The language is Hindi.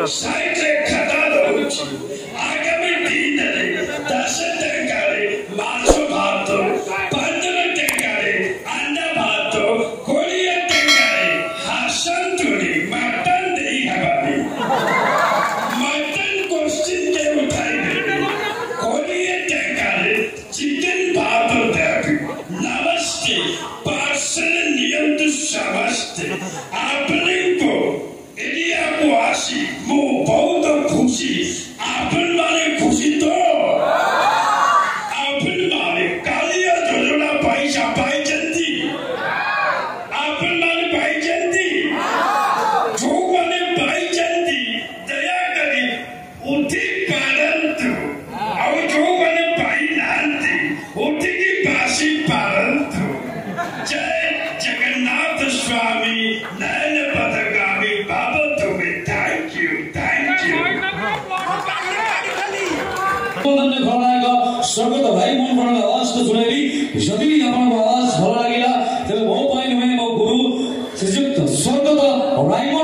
साइडे खड़ा रहुछि आगामी दिनरे 10 टंकारे माछ भात 15 टंकारे अंडा भात 20 टंकारे हासंतुरी मटन देई हबानी मटन क्वेश्चन के उठाइबे 20 टंकारे चिकन भात देबे नमस्ते पार्सल नियम तो समझते आपने को एरिया को आसी मो बहुत खुशी आपन माने खुशी तो आपन माने कालिया जोजोला पैसा पाई जंती आपन माने पाई जंती जो माने पाई जंती दया करी उठी पारंतु और जो माने पाई नांती उठी की बासी पारंतु जय जगन्नाथ स्वामी नयन पथगामी बाबा तुम्हें थैंक यू स्वागत भाई मन पर आवाज तो सुनाइली यदि अपन आवाज भल लागिला तबे मो पाइन में मो गुरु श्रीयुक्त स्वर्गत राइमन